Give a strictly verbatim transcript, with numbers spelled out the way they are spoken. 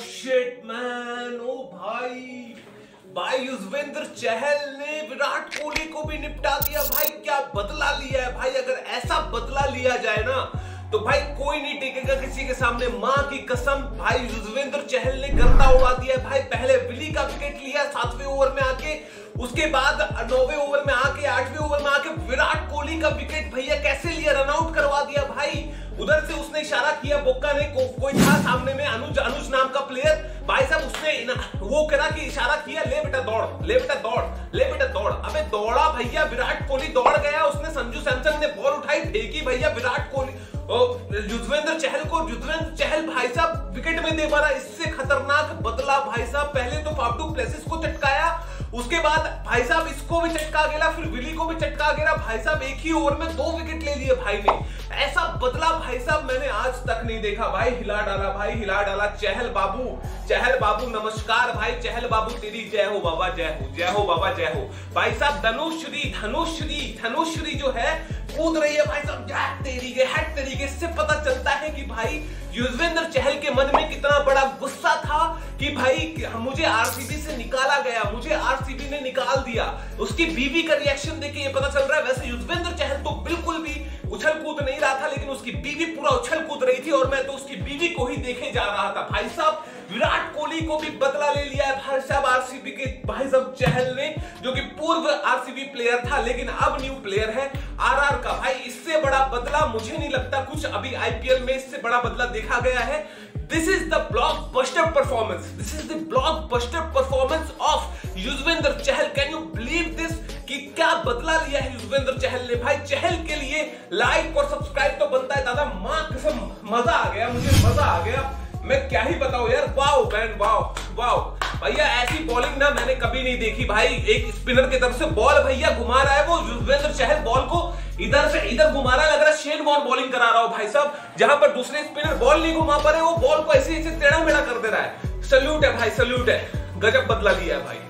Shit man, ओ भाई भाई युजवेंद्र चहल ने विराट कोहली को भी निपटा दिया भाई। क्या बदला लिया है भाई। अगर ऐसा बदला लिया जाए ना तो भाई कोई नहीं टिकेगा किसी के सामने, मां की कसम। भाई युजवेंद्र चहल ने गर्दा उड़ा दिया भाई। पहले विली का विकेट लिया सातवें ओवर में आके, उसके बाद नौवें ओवर में आके, आठवें ओवर में आके विराट कोहली का विकेट भैया कैसे लिया, रनआउट करवा दिया भाई। उधर से उसने इशारा किया, बोक्का ने, को, कोई था सामने में, अनुज अनुज नाम का प्लेयर भाई साहब, उसने वो करा कि इशारा किया, ले बेटा दौड़, ले बेटा दौड़, ले बेटा दौड़। अबे दौड़ा भैया, विराट कोहली दौड़ गया, उसने, संजू सैमसन ने बॉल उठाई, फेंकी भैया, विराट कोहली युजवेंद्र चहल को, युजवेंद्र चहल भाई साहब विकेट में दे पा रहा। इससे खतरनाक बदला भाई साहब, पहले तो फाफ डू प्लेसिस को चटकाया, उसके बाद भाई साहब इसको भी चटका गिरा, फिर विली को भी चटका गिरा भाई साहब। एक ही ओवर में दो विकेट ले लिए भाई ने। ऐसा बदला भाई साहब मैंने आज तक नहीं देखा भाई। हिला डाला भाई, हिला डाला। चहल बाबू, चहल बाबू नमस्कार भाई। चहल बाबू तेरी जय हो बाबा, जय हो, जय हो बाबा, जय हो भाई साहब। धनुश्री, धनुश्री, धनुश्री जो है कूद रही है भाई साहब, जय तेरी के, हट तरीके से पता चलता है कि भाई युजवेंद्र चहल के मन में कितना बड़ा गुस्सा था कि भाई मुझे आरसीबी से निकाला गया, मुझे आरसीबी ने निकाल दिया। उसकी बीवी का रिएक्शन देखे ये पता चल रहा है। वैसे युजवेंद्र चहल तो बिल्कुल भी उछल कूद नहीं रहा था, लेकिन उसकी बीवी पूरा उछल कूद रही थी और मैं तो उसकी बीवी को ही देखे जा रहा था भाई साहब। विराट कोहली को भी बदला ले लिया है भाई साहब आरसीबी के भाई साहब चहल ने, जो कि पूर्व आरसीबी प्लेयर था लेकिन अब न्यू प्लेयर है आरआर का। भाई इससे बड़ा बदला मुझे नहीं लगता कुछ अभी आईपीएल में इससे बड़ा बदला देखा गया है। This is the blockbuster performance. This is the blockbuster performance of Yuzvendra Chahal. Can you believe this? कि क्या बदला लिया है युजवेंद्र चहल ने भाई। चहल के लिए लाइक और सब्सक्राइब तो बनता है दादा, मां कसम मजा आ गया, मुझे मजा आ गया। मैं क्या ही बताऊं यार, वाओ मैन, वाओ वाओ भैया। ऐसी बॉलिंग ना मैंने कभी नहीं देखी भाई। एक स्पिनर की तरफ से बॉल भैया घुमा रहा है, वो युजवेंद्र चहल बॉल को इधर से इधर घुमा रहा है, लग रहा है शेन वॉर्न बॉलिंग करा रहा हो भाई साहब। जहां पर दूसरे स्पिनर बॉल नहीं घुमा पा रहे, वो बॉल को ऐसे ऐसे टेढ़ा मेढ़ा कर दे रहा है। सल्यूट है भाई, सल्यूट है, गजब बदला लिया है भाई।